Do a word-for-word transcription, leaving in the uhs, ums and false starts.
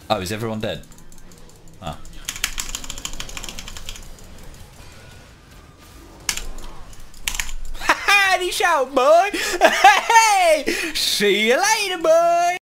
Oh, is everyone dead? Ah. Ha ha! He's out, boy! Hey! See you later, boy!